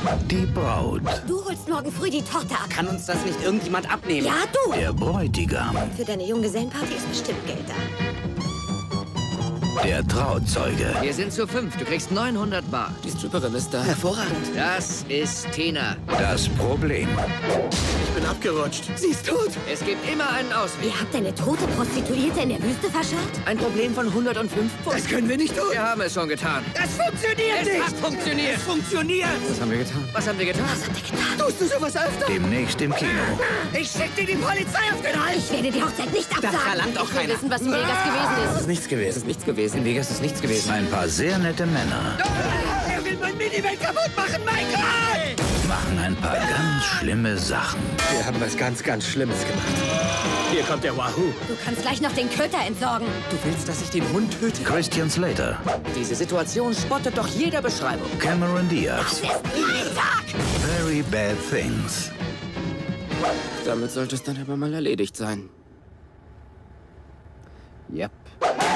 Die Braut. Du holst morgen früh die Torte ab. Kann uns das nicht irgendjemand abnehmen? Ja, du! Der Bräutigam. Für deine Junggesellenparty ist bestimmt Geld da. Der Trauzeuge. Wir sind zu 5. Du kriegst 900 Bar. Die Stripperin ist da. Hervorragend. Das ist Tina. Das Problem. Ich bin abgerutscht. Sie ist tot. Es gibt immer einen Ausweg. Ihr habt eine tote Prostituierte in der Wüste verscharrt? Ein Problem von 105 Pfund. Das können wir nicht tun. Wir haben es schon getan. Das funktioniert nicht. Es hat funktioniert. Es funktioniert. Was haben wir getan? Was haben wir getan? Was habt ihr getan? Tust du sowas öfter? Demnächst im Kino. Ich schick dir die Polizei auf den Hals. Ich werde die Hochzeit nicht absagen. Das verlangt auch Ich will keiner. wissen, was in Vegas gewesen Es ist. ist nichts gewesen. Es ist nichts gewesen. In Vegas ist nichts gewesen. Ein paar sehr nette Männer Er will mein Minivan kaputt machen, mein Gott! machen ein paar ganz schlimme Sachen. Wir haben was ganz, ganz Schlimmes gemacht. Hier kommt der Wahoo. Du kannst gleich noch den Köter entsorgen. Du willst, dass ich den Hund töte? Christian Slater. Diese Situation spottet doch jeder Beschreibung. Cameron Diaz. Das ist mein Tag! Very Bad Things. Damit sollte es dann aber mal erledigt sein. Yep.